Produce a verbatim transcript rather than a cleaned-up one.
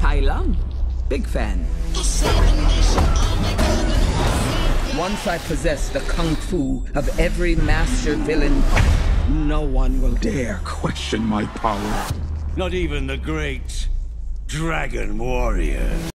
Hai Lam. Big fan. Once I possess the kung fu of every master villain, no one will dare question my power. Not even the great Dragon Warrior.